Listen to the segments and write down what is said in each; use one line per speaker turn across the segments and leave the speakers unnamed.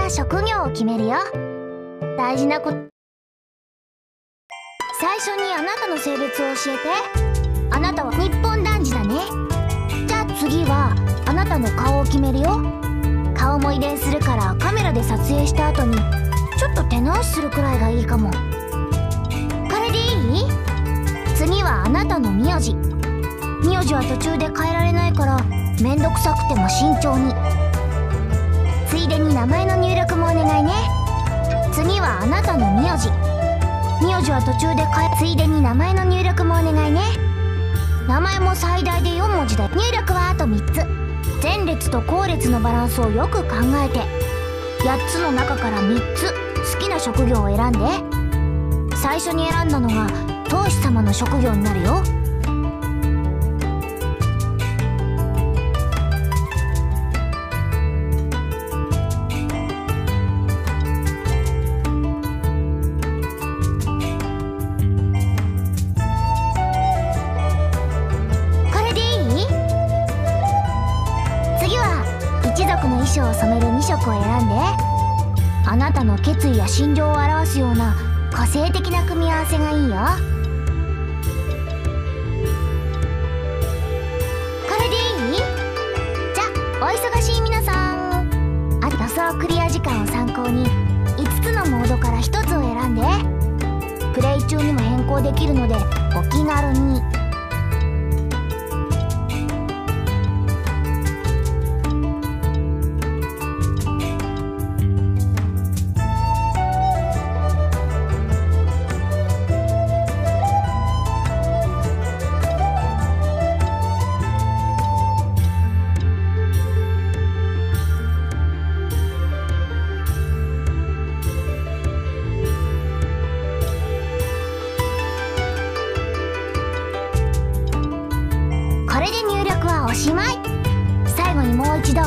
から職業を決めるよ。大事なこと。最初にあなたの性別を教えて。あなたは日本男児だね。じゃあ次はあなたの顔を決めるよ。顔も遺伝するからカメラで撮影した後にちょっと手直しするくらいがいいかも。これでいい？次はあなたの名字。名字は途中で変えられないからめんどくさくても慎重に。ついでに名前の入力もお願いね。次はあなたの名字。名字は途中でついでに名前の入力もお願いね。名前も最大で4文字だ。入力はあと3つ。前列と後列のバランスをよく考えて8つの中から3つ好きな職業を選んで。最初に選んだのが当主様の職業になるよ。衣装を染める2色を選んで。あなたの決意や心情を表すような個性的な組み合わせがいいよ。これでいい？じゃあお忙しい皆さん、予想クリア時間を参考に5つのモードから1つを選んで。プレイ中にも変更できるのでお気軽に。おしまい。最後にもう一度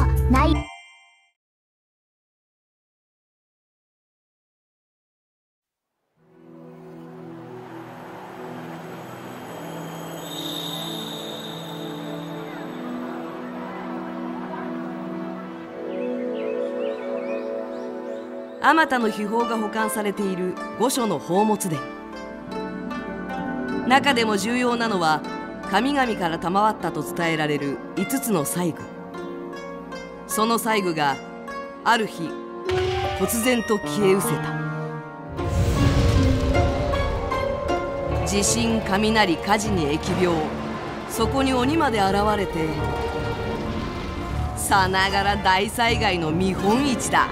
あまたの秘宝が保管されている御所の宝物殿。中でも重要なのは神々から賜ったと伝えられる5つの細具。その細具がある日突然と消え失せた。地震、雷、火事に疫病、そこに鬼まで現れて、さながら大災害の見本市だ。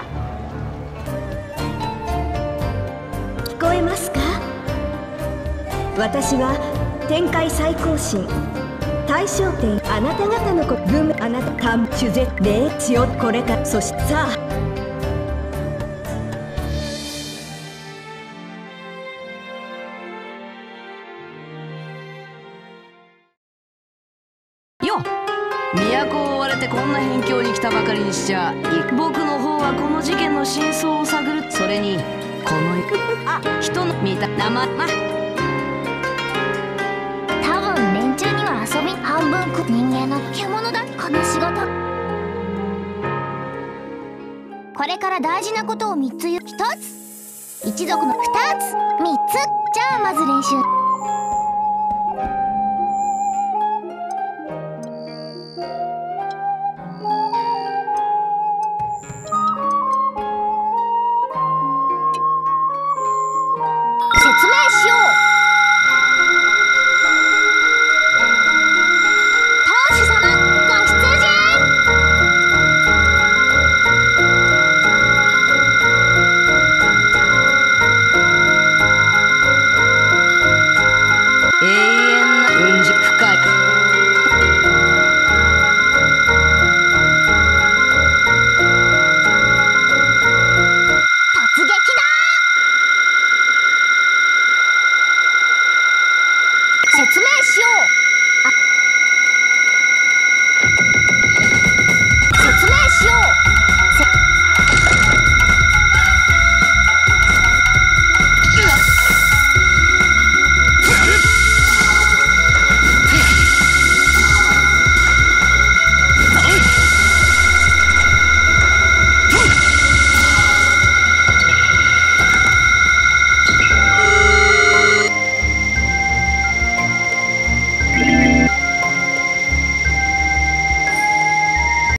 聞こえますか？私は天界最高神大正天。あなた方の軍あなたかん主税霊地をこれから。そしてさあ
よ、都を追われてこんな辺境に来たばかりにしちゃ僕の方はこの事件の真相を探る。それにこの人の見た名前
連中には遊び半分人間の獣だこの仕事。これから大事なことを3つ言う。1つ一族の2つ3つ。じゃあまず練習。